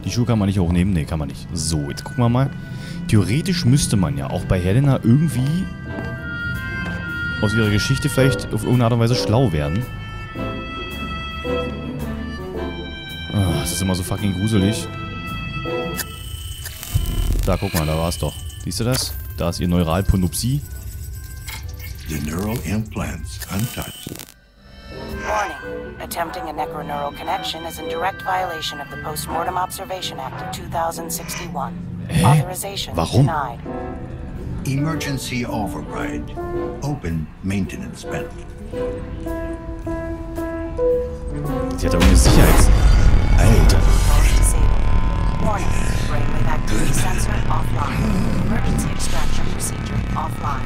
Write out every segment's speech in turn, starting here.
Die Schuhe kann man nicht hochnehmen? Ne, kann man nicht. So, jetzt gucken wir mal. Theoretisch müsste man ja auch bei Helena irgendwie aus ihrer Geschichte vielleicht auf irgendeine Art und Weise schlau werden. Oh, das ist immer so fucking gruselig. Da, guck mal, da war es doch. Siehst du das? Da ist ihr Neuralponopsie. The neural implants untouched. Warning. Attempting a necroneural connection is in direct violation of the Postmortem Observation Act of 2061. Authorization denied. Emergency override. Open maintenance panel. Sie hat aber eine Sicherheits... Alter. Warning. Brainwave activity sensor offline. Emergency extraction procedure offline.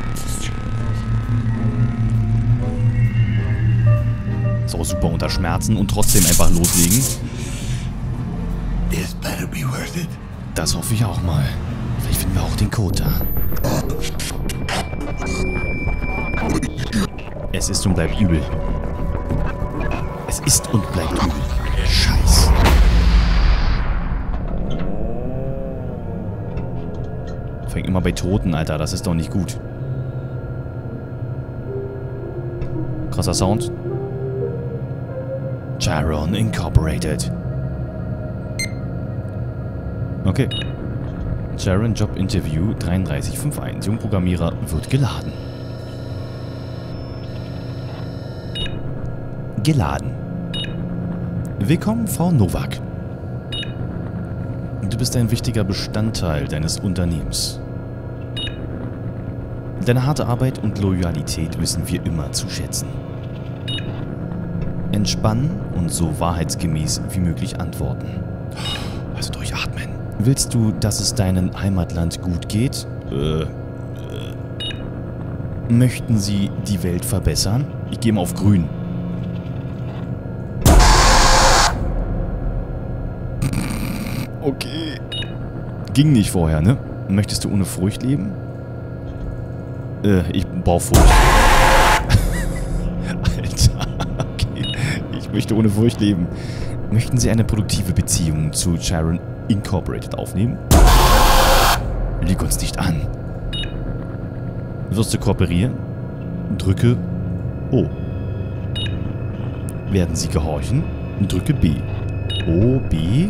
Ist auch super unter Schmerzen und trotzdem einfach loslegen. This better be worth it. Das hoffe ich auch mal. Vielleicht finden wir auch den Code da. Es ist und bleibt übel. Es ist und bleibt übel. Scheiß. Fängt immer bei Toten, Alter. Das ist doch nicht gut. Krasser Sound. Chiron Incorporated. Okay. Chiron Job Interview 3351. Jungprogrammierer wird geladen. Geladen. Willkommen, Frau Novak. Du bist ein wichtiger Bestandteil deines Unternehmens. Deine harte Arbeit und Loyalität wissen wir immer zu schätzen. Entspannen und so wahrheitsgemäß wie möglich antworten. Also durchatmen. Willst du, dass es deinem Heimatland gut geht? Möchten Sie die Welt verbessern? Ich gehe mal auf grün. Okay. Ging nicht vorher, ne? Möchtest du ohne Furcht leben? Ich brauche Furcht. Alter, okay. Ich möchte ohne Furcht leben. Möchten Sie eine produktive Beziehung zu Chiron Incorporated aufnehmen? Lüg uns nicht an. Wirst du kooperieren? Drücke O. Werden Sie gehorchen? Drücke B. O, B.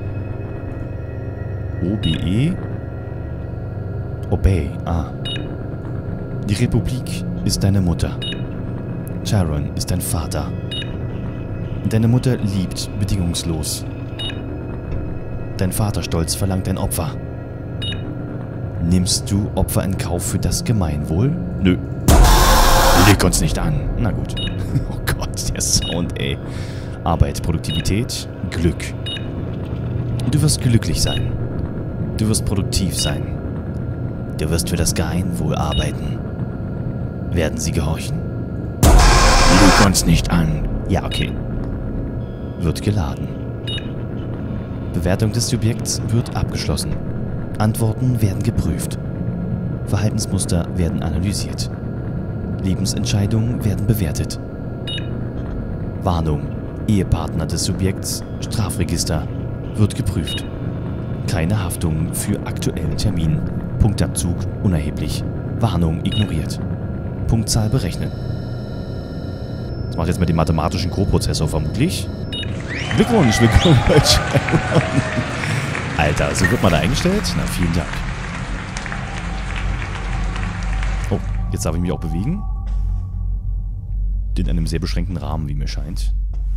O, B, E. Obey. Ah. Die Republik ist deine Mutter. Chiron ist dein Vater. Deine Mutter liebt bedingungslos. Dein Vaterstolz verlangt ein Opfer. Nimmst du Opfer in Kauf für das Gemeinwohl? Nö. Leg uns nicht an. Na gut. Oh Gott, der Sound, ey. Arbeit, Produktivität, Glück. Du wirst glücklich sein. Du wirst produktiv sein. Du wirst für das Gemeinwohl arbeiten. Werden sie gehorchen? Lüg uns nicht an. Ja, okay. Wird geladen. Bewertung des Subjekts wird abgeschlossen. Antworten werden geprüft. Verhaltensmuster werden analysiert. Lebensentscheidungen werden bewertet. Warnung. Ehepartner des Subjekts, Strafregister, wird geprüft. Keine Haftung für aktuellen Termin. Punktabzug unerheblich. Warnung ignoriert. Punktzahl berechnen. Das macht jetzt mit dem mathematischen Coprozessor vermutlich. Glückwunsch, willkommen bei Chiron. Alter, so wird man da eingestellt? Na, vielen Dank. Oh, jetzt darf ich mich auch bewegen. In einem sehr beschränkten Rahmen, wie mir scheint.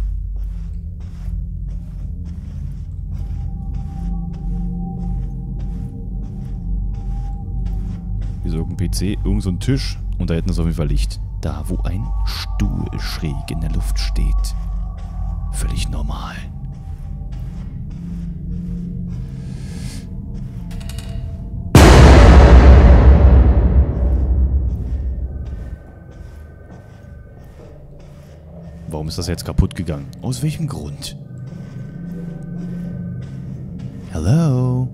Hier ist irgendein PC, irgend so ein Tisch und da hinten ist auf jeden Fall Licht. Da, wo ein Stuhl schräg in der Luft steht. Völlig normal. Warum ist das jetzt kaputt gegangen? Aus welchem Grund? Hello?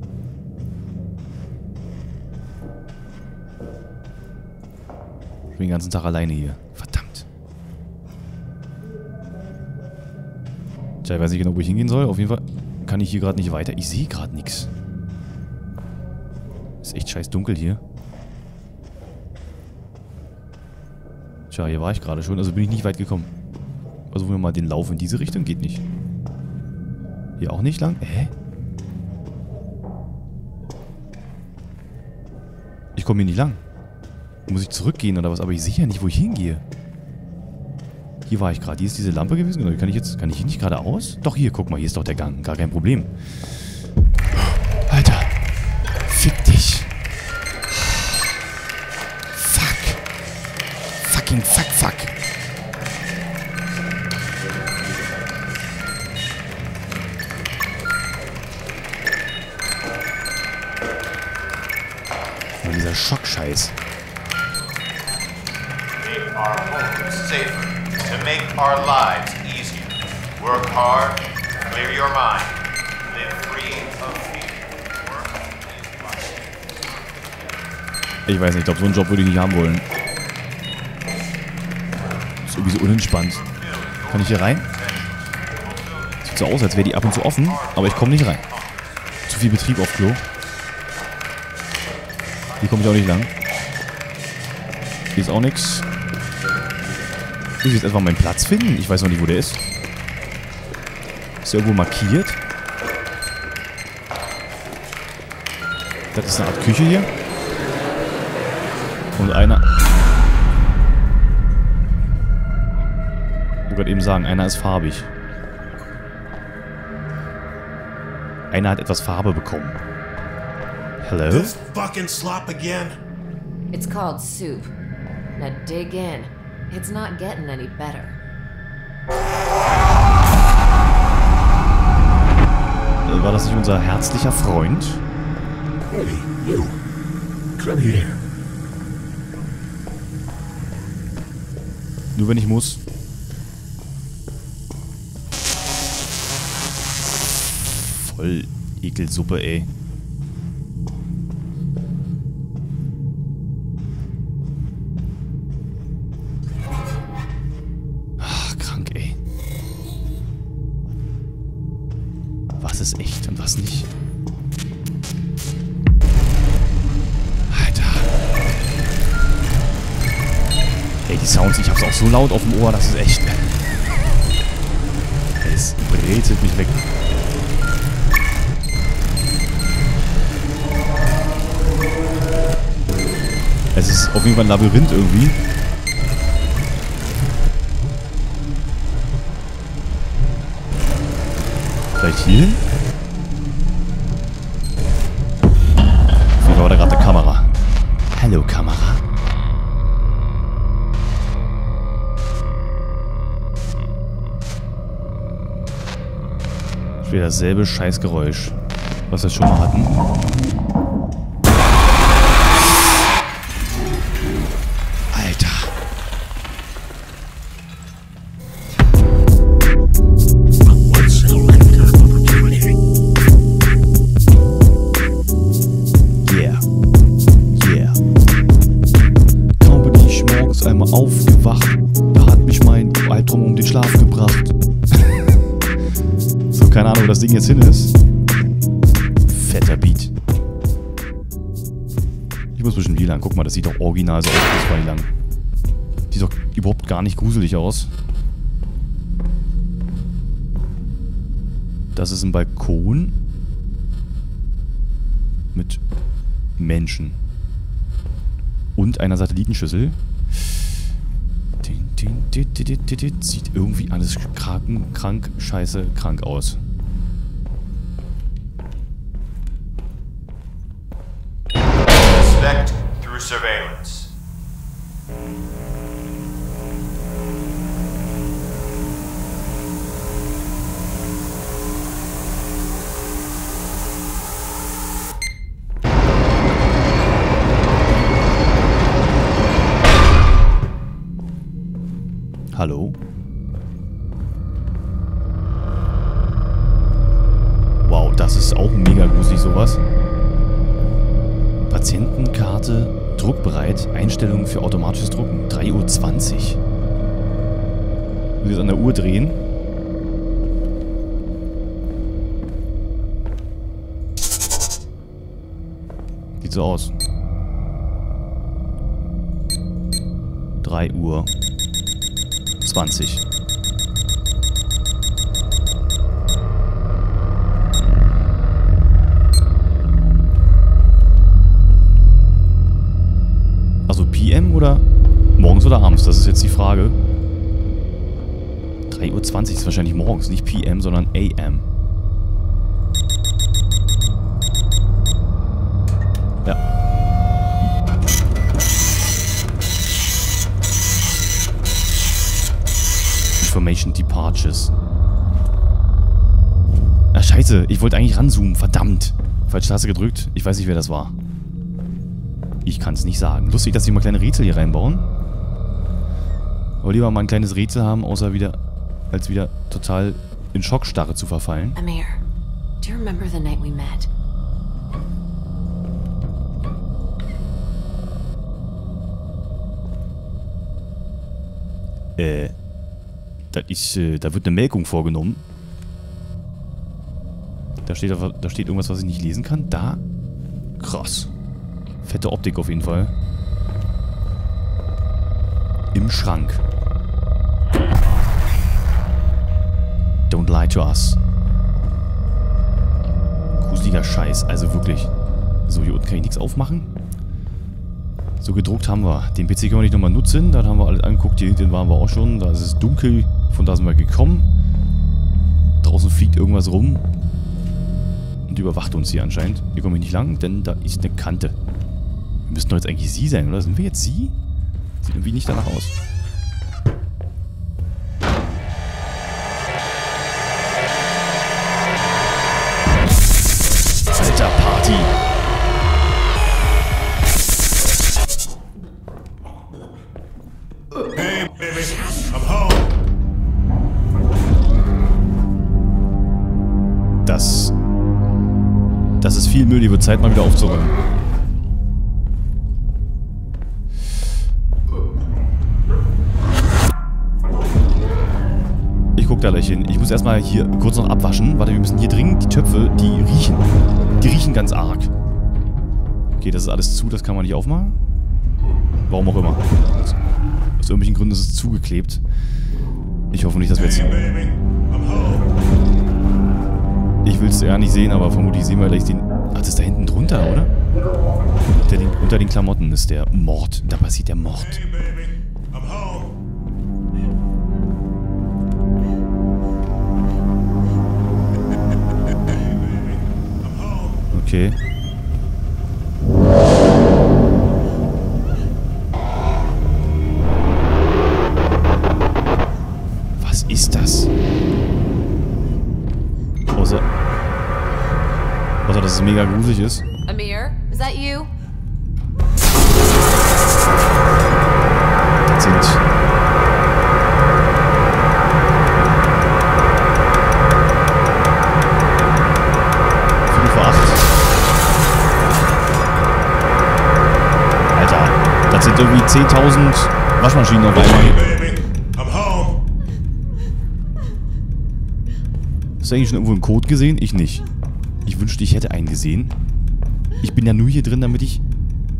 Ich bin den ganzen Tag alleine hier. Verdammt. Tja, ich weiß nicht genau, wo ich hingehen soll. Auf jeden Fall kann ich hier gerade nicht weiter. Ich sehe gerade nichts. Ist echt scheiß dunkel hier. Tja, hier war ich gerade schon. Also bin ich nicht weit gekommen. Versuchen wir mal den Lauf in diese Richtung. Geht nicht. Hier auch nicht lang. Hä? Ich komme hier nicht lang. Muss ich zurückgehen oder was? Aber ich sehe ja nicht, wo ich hingehe. Hier war ich gerade. Hier ist diese Lampe gewesen. Oder kann ich hier nicht geradeaus? Doch, hier, guck mal. Hier ist doch der Gang. Gar kein Problem. Alter. Fick dich. Fuck. Fucking fuck, fuck. Und dieser Schockscheiß. Make our homes safer. To make our lives easier. Work hard, clear your mind, live free of fear. Work is Ich weiß nicht, ich glaube, so einen Job würde ich nicht haben wollen. Ist irgendwie so unentspannt. Kann ich hier rein? Sieht so aus, als wäre die ab und zu offen, aber ich komme nicht rein. Zu viel Betrieb auf Klo. Hier komme ich auch nicht lang. Hier ist auch nichts. Muss ich jetzt erstmal meinen Platz finden? Ich weiß noch nicht, wo der ist. Ist der irgendwo markiert? Das ist eine Art Küche hier. Und einer... Ich wollte gerade eben sagen, einer ist farbig. Einer hat etwas Farbe bekommen. Hello? This fucking slop again? It's called soup. Now dig in. It's not getting any better. War das nicht unser herzlicher Freund? Hey, you. Come here. Nur wenn ich muss. Voll Ekelsuppe, ey. Was ist echt und was nicht? Alter. Ey, die Sounds, ich hab's auch so laut auf dem Ohr, das ist echt... Es brezelt mich weg. Es ist auf jeden Fall ein Labyrinth irgendwie. Vielleicht hier hin? Wie war da gerade eine Kamera? Hallo, Kamera. Wieder dasselbe Scheißgeräusch, was wir schon mal hatten. Alter. Einmal aufgewacht, da hat mich mein Albtraum um den Schlaf gebracht. So, keine Ahnung, wo das Ding jetzt hin ist. Fetter Beat. Ich muss bestimmt hier lang. Guck mal, das sieht doch original so aus. Das war hier lang. Sieht doch überhaupt gar nicht gruselig aus. Das ist ein Balkon mit Menschen und einer Satellitenschüssel. Sieht irgendwie alles krank, scheiße, krank aus. Suspect through surveillance. Hallo? Wow, das ist auch mega gruselig, sowas. Patientenkarte, druckbereit, Einstellungen für automatisches Drucken. 3:20 Uhr. Ich muss jetzt an der Uhr drehen. sieht so aus. 3 Uhr 20. Also PM oder morgens oder abends? Das ist jetzt die Frage. 3:20 Uhr ist wahrscheinlich morgens, nicht PM, sondern AM. Ja. Information Departures. Ach, scheiße. Ich wollte eigentlich ranzoomen. Verdammt. Falsche Taste gedrückt. Ich weiß nicht, wer das war. Ich kann es nicht sagen. Lustig, dass sie mal kleine Rätsel hier reinbauen. Aber lieber mal ein kleines Rätsel haben, außer wieder, als wieder total in Schockstarre zu verfallen. Amir, do you remember the night we met? Da wird eine Melkung vorgenommen. Da steht irgendwas, was ich nicht lesen kann. Da. Krass. Fette Optik auf jeden Fall. Im Schrank. Don't lie to us. Gruseliger Scheiß, also wirklich. So, hier unten kann ich nichts aufmachen. So, gedruckt haben wir. Den PC können wir nicht nochmal nutzen. Dann haben wir alles angeguckt. Hier hinten waren wir auch schon. Da ist es dunkel. Von da sind wir gekommen. Draußen fliegt irgendwas rum. Und überwacht uns hier anscheinend. Hier komme ich nicht lang, denn da ist eine Kante. Wir müssten doch jetzt eigentlich sie sein, oder? Sind wir jetzt sie? Sieht irgendwie nicht danach aus. Alter, Party! Hey, baby, I'm home. Das ist viel Müll, die wird Zeit mal wieder aufzuräumen. Ich guck da gleich hin. Ich muss erstmal hier kurz noch abwaschen. Warte, wir müssen hier dringend die Töpfe, die riechen. Die riechen ganz arg. Okay, das ist alles zu, das kann man nicht aufmachen. Warum auch immer. Aus irgendwelchen Gründen ist es zugeklebt. Ich hoffe nicht, dass wir jetzt... Ich will es ja nicht sehen, aber vermutlich sehen wir gleich den... Ach, das ist da hinten drunter, oder? Unter den Klamotten ist der Mord. Da passiert der Mord. Okay. Was ist das? Außer dass es mega gruselig ist. Amir, is that you? Das sind... Alter, das sind irgendwie 10.000 Waschmaschinen auf einmal. Hast du eigentlich schon irgendwo einen Code gesehen? Ich nicht. Ich wünschte, ich hätte einen gesehen. Ich bin ja nur hier drin, damit ich...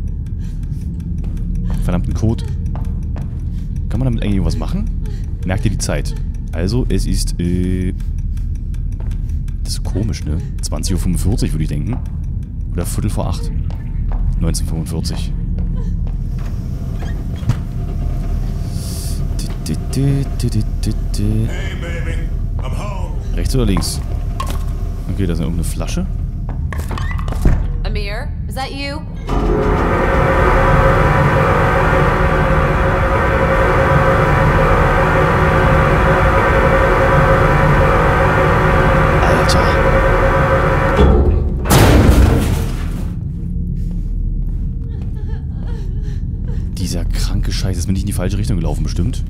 Verdammten Code. Kann man damit eigentlich irgendwas machen? Merkt ihr die Zeit? Also, es ist, das ist komisch, ne? 20:45 Uhr, würde ich denken. Oder 7:45. 19:45. Rechts oder links? Okay, da ist irgendeine Flasche. Amir, is that you? Alter. Dieser kranke Scheiß. Jetzt bin ich in die falsche Richtung gelaufen, bestimmt.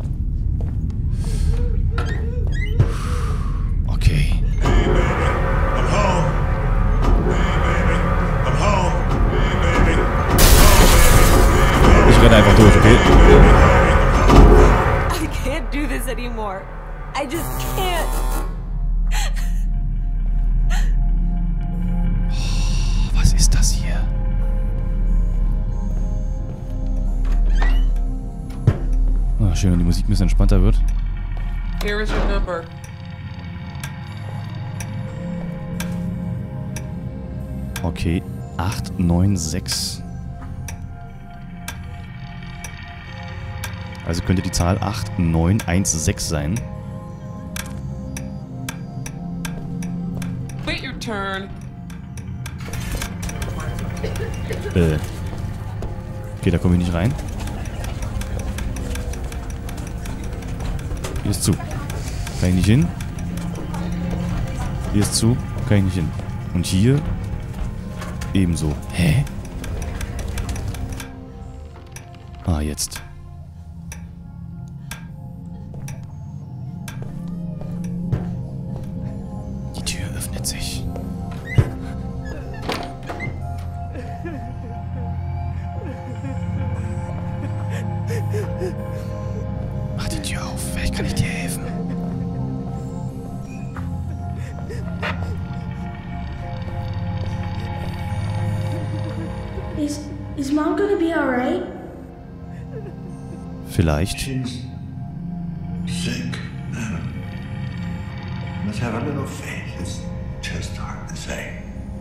Okay. Ich renne einfach durch, okay? I can't do this anymore. I just can't. Was ist das hier? schön, wenn die Musik ein bisschen entspannter wird. Here is your number. Okay, 896. Also könnte die Zahl 8916 sein. Wait your turn. Okay, da komme ich nicht rein. Hier ist zu. Kann ich nicht hin. Hier ist zu. Kann ich nicht hin. Und hier ebenso. Hä? Ah, jetzt. Die Tür öffnet sich. Mach die Tür auf. Vielleicht kann ich dir helfen. Is Mom gonna be alright? Vielleicht. She's sick. Let's have a little faith. It's just hard to say.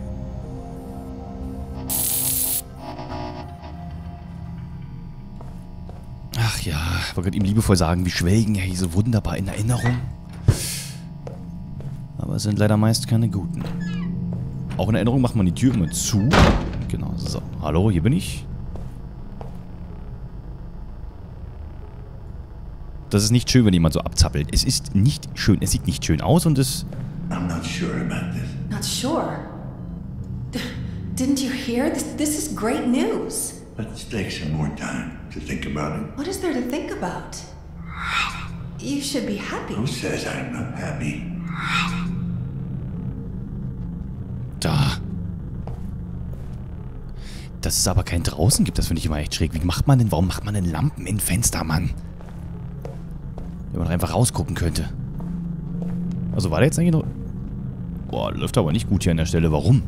Ach ja, man könnte ihm liebevoll sagen, wir schwelgen ja hier so wunderbar in Erinnerung. Aber es sind leider meist keine guten. Auch in Erinnerung macht man die Tür immer zu. Genau, so. Hallo, hier bin ich. Das ist nicht schön, wenn jemand so abzappelt. Es ist nicht schön. Es sieht nicht schön aus und es... I'm not sure about this. Not sure? Didn't you hear? This is great news. Let's take some more time to think about it. What is there to think about? You should be happy. Who says I'm not happy? Da. Dass es aber kein draußen gibt, das finde ich immer echt schräg. Wie macht man denn, warum macht man denn Lampen in Fenster, Mann? Wenn man doch einfach rausgucken könnte. Also war der jetzt eigentlich noch... Boah, läuft aber nicht gut hier an der Stelle. Warum?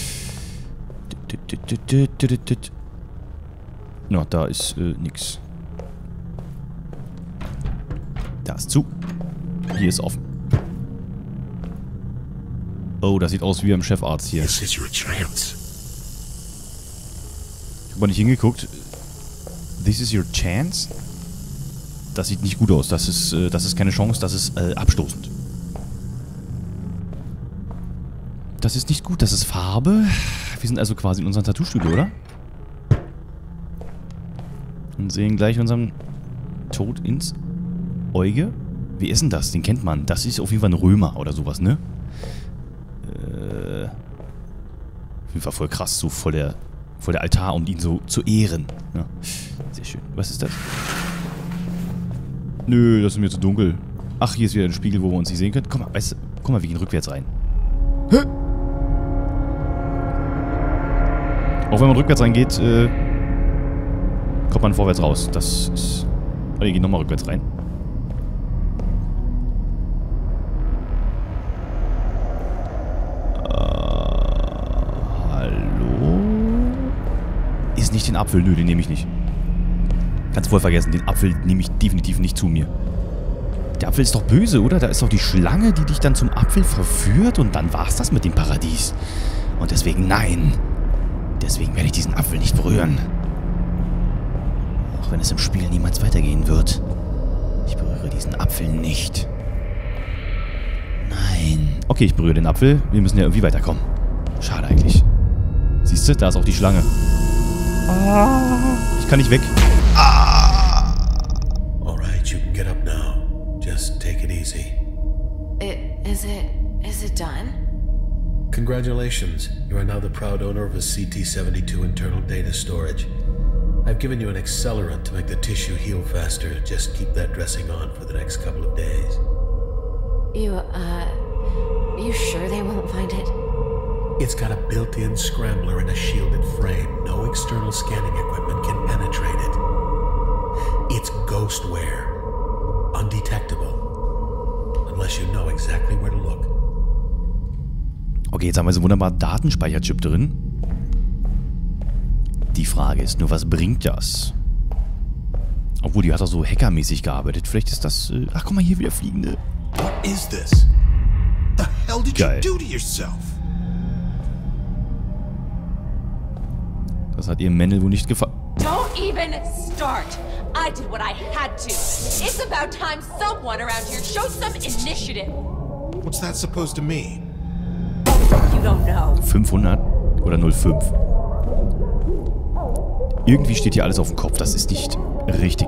Na, da ist nix. Da ist zu. Hier ist offen. Oh, das sieht aus wie beim Chefarzt hier. This is your chance. Ich habe nicht hingeguckt. This is your chance? Das sieht nicht gut aus. Das ist keine Chance. Das ist abstoßend. Das ist nicht gut. Das ist Farbe. Wir sind also quasi in unserem Tattoo-Studio, oder? Und sehen gleich unseren Tod ins Auge. Wie ist denn das? Den kennt man. Das ist auf jeden Fall ein Römer oder sowas, ne? Auf jeden Fall voll krass. So voll der Altar, um ihn so zu ehren. Ja. Sehr schön. Was ist das? Nö, das ist mir zu dunkel. Ach, hier ist wieder ein Spiegel, wo wir uns nicht sehen können. Guck mal, weißt du, guck mal, wir gehen rückwärts rein. Hä? Auch wenn man rückwärts reingeht, kommt man vorwärts raus. Das ist... Oh, wir gehen nochmal rückwärts rein. Hallo? Ist nicht den Apfel. Nö, den nehme ich nicht. Ganz voll vergessen. Den Apfel nehme ich definitiv nicht zu mir. Der Apfel ist doch böse, oder? Da ist doch die Schlange, die dich dann zum Apfel verführt und dann war's das mit dem Paradies. Und deswegen nein. Deswegen werde ich diesen Apfel nicht berühren. Auch wenn es im Spiel niemals weitergehen wird. Ich berühre diesen Apfel nicht. Nein. Okay, ich berühre den Apfel. Wir müssen ja irgendwie weiterkommen. Schade eigentlich. Siehst du, da ist auch die Schlange. Ich kann nicht weg. All right, you can get up now. Just take it easy. Is it done? Congratulations. You are now the proud owner of a CT-72 internal data storage. I've given you an accelerant to make the tissue heal faster. Just keep that dressing on for the next couple of days. You sure they won't find it? It's got a built-in scrambler and a shielded frame. No external scanning equipment can penetrate it. It's ghostware. Undetectable. Unless you know exactly where to look. Okay, jetzt haben wir so einen wunderbaren Datenspeicherchip drin. Die Frage ist nur, was bringt das? Obwohl, die hat doch so hackermäßig gearbeitet. Vielleicht ist das... ach, guck mal, hier wieder Fliegende. What is this? The hell did Geil. you do to yourself? Das hat ihrem Männel wohl nicht gefallen. Don't even start. I did what I had to. It's about time someone around here showed some initiative. What's that supposed to mean? You don't know. 500 oder 05. Irgendwie steht hier alles auf dem Kopf. Das ist nicht richtig.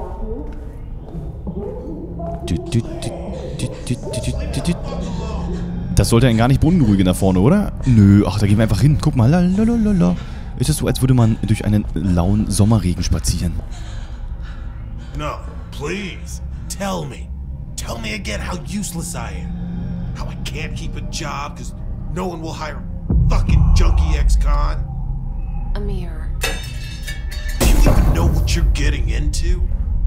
Das sollte einen gar nicht beunruhigen da vorne, oder? Nö, ach, da gehen wir einfach hin. Guck mal, lalalala. Ist es so, als würde man durch einen lauen Sommerregen spazieren? No, please. Tell me. Tell me again how useless I am. How I can't keep a job because no one will hire fucking junkie ex-con. Amir. Do you even know what you're getting into?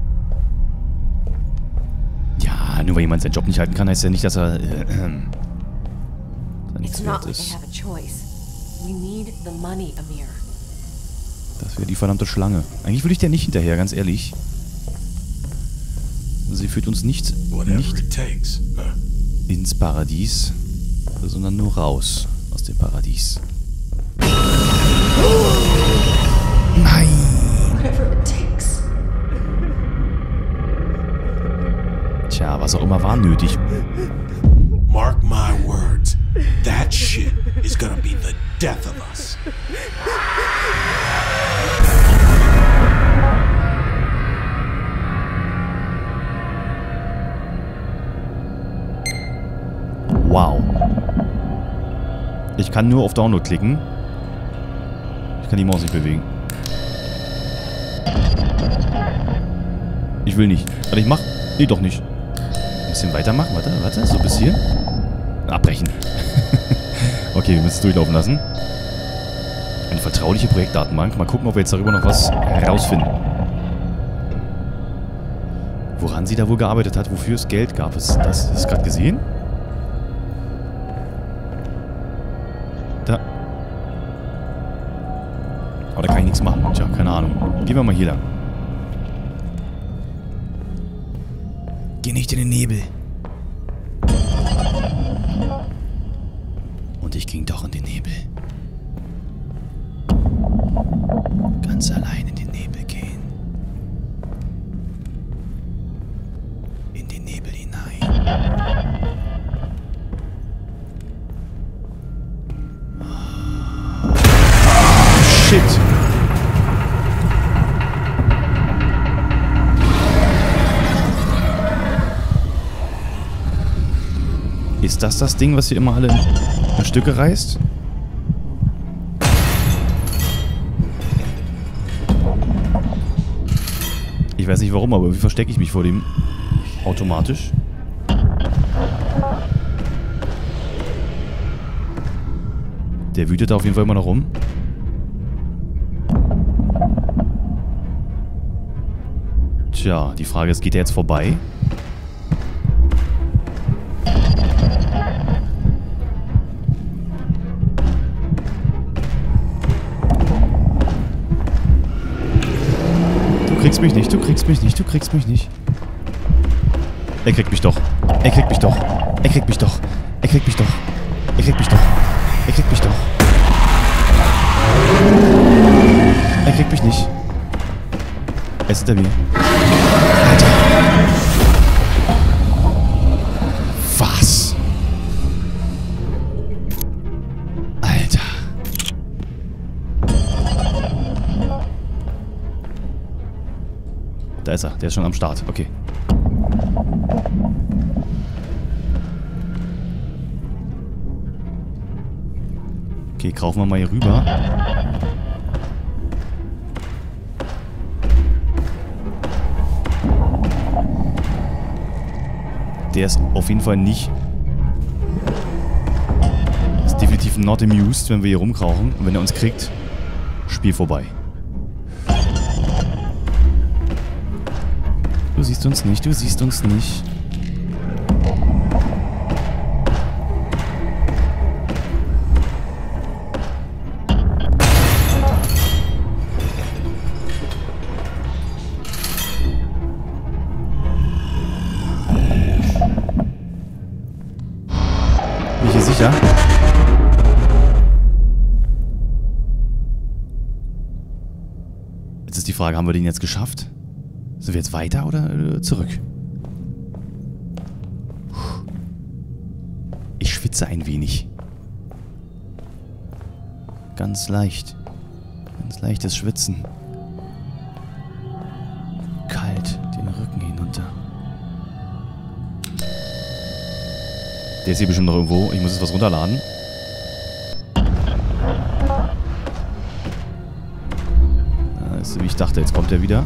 Ja, nur weil jemand seinen Job nicht halten kann, heißt ja nicht, dass er nichts It's wert not like they ist. have a choice. We need the money, Amir. Das wäre die verdammte Schlange. Eigentlich würde ich der nicht hinterher, ganz ehrlich. Sie führt uns nicht It takes. ins Paradies, sondern nur raus aus dem Paradies. Nein! Whatever it takes. Tja, was auch immer war nötig. Mark my words. That shit is gonna be the death of us. Wow. Ich kann nur auf Download klicken. Ich kann die Maus nicht bewegen. Ich will nicht. Warte, ich mach. Nee, doch nicht. Ein bisschen weitermachen. Warte. So bis hier. Abbrechen. Okay, wir müssen es durchlaufen lassen. Eine vertrauliche Projektdatenbank. Mal gucken, ob wir jetzt darüber noch was herausfinden. Woran sie da wohl gearbeitet hat, wofür es Geld gab. Hast du das gerade gesehen? Da. Aber da kann ich nichts machen. Tja, keine Ahnung. Gehen wir mal hier lang. Geh nicht in den Nebel. Und ich ging doch in den Nebel. Ganz allein in den Nebel gehen. In den Nebel hinein. Shit. Ist das Ding, was hier immer alle in Stücke reißt? Ich weiß nicht warum, aber wie verstecke ich mich vor dem automatisch? Der wütet da auf jeden Fall immer noch rum. Tja, die Frage ist, geht der jetzt vorbei? Du kriegst mich nicht, du kriegst mich nicht, du kriegst mich nicht. Er kriegt mich doch. Er kriegt mich doch. Er kriegt mich doch. Er kriegt mich doch. Er kriegt mich doch. Er kriegt mich doch. Er kriegt mich nicht. Er ist hinter mir. Alter. Was? Alter. Da ist er. Der ist schon am Start. Okay. Okay, krauchen wir mal hier rüber. Der ist auf jeden Fall nicht... Ist definitiv not amused, wenn wir hier rumkrauchen. Und wenn er uns kriegt, Spiel vorbei. Du siehst uns nicht, du siehst uns nicht. hier sicher. Jetzt ist die Frage, haben wir den jetzt geschafft? Sind wir jetzt weiter oder zurück? Ich schwitze ein wenig. Ganz leicht. Ganz leichtes Schwitzen. Kalt, den Rücken hinunter. Der ist hier bestimmt noch irgendwo. Ich muss jetzt was runterladen. Das ist wie ich dachte, jetzt kommt er wieder.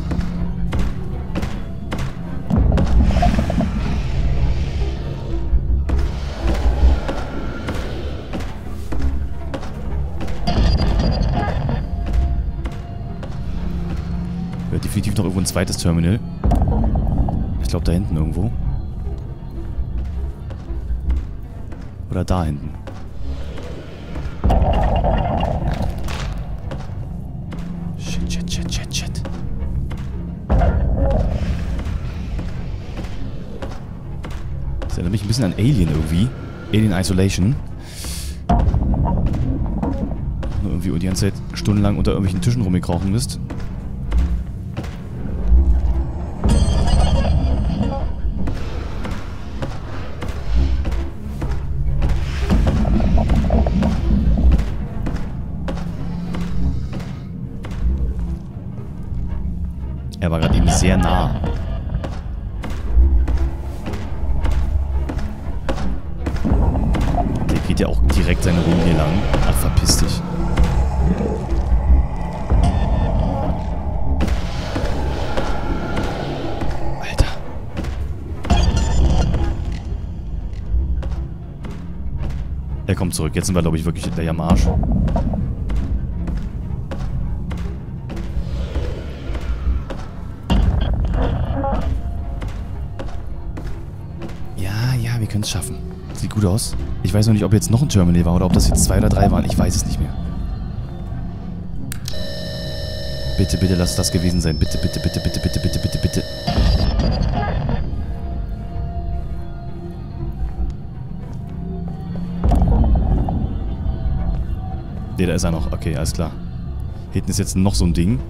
Definitiv noch irgendwo ein zweites Terminal. Ich glaube da hinten irgendwo. Oder da hinten. Shit. Das erinnert mich ein bisschen an Alien irgendwie. Alien Isolation. Nur irgendwie die ganze Zeit stundenlang unter irgendwelchen Tischen rumgekrochen bist. Er war gerade eben sehr nah. Der geht ja auch direkt seine Runde hier lang. Ach, verpiss dich. Alter. Er kommt zurück. Jetzt sind wir, glaube ich, wirklich gleich am Arsch. Wir können es schaffen. Sieht gut aus. Ich weiß noch nicht, ob jetzt noch ein Terminal war oder ob das jetzt 2 oder 3 waren. Ich weiß es nicht mehr. Bitte, bitte, lass das gewesen sein. Bitte, bitte, bitte, bitte, bitte, bitte, bitte, bitte. Ne, da ist er noch. Okay, alles klar. Hinten ist jetzt noch so ein Ding.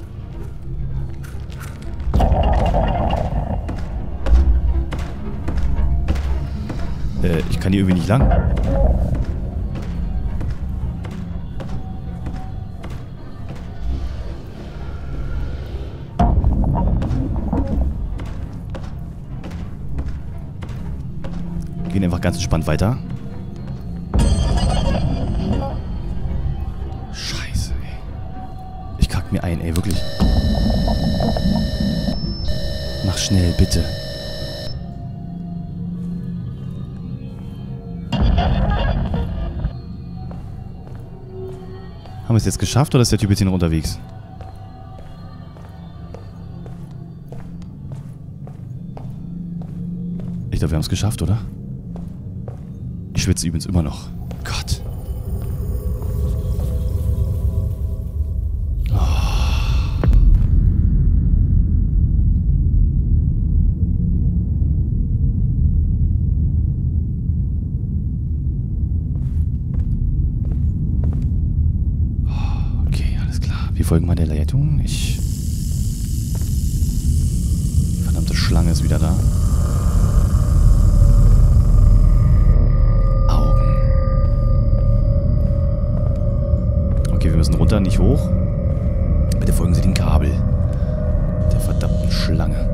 Ich kann hier irgendwie nicht lang. Gehen einfach ganz entspannt weiter. Scheiße, ey. Ich kack mir ein, ey, wirklich. Mach schnell, bitte. Haben wir es jetzt geschafft oder ist der Typ jetzt hier noch unterwegs? Ich glaube, wir haben es geschafft, oder? Ich schwitze übrigens immer noch. Gott. Wir folgen mal der Leitung. Die verdammte Schlange ist wieder da. Augen. Okay, wir müssen runter, nicht hoch. Bitte folgen Sie dem Kabel. Der verdammten Schlange.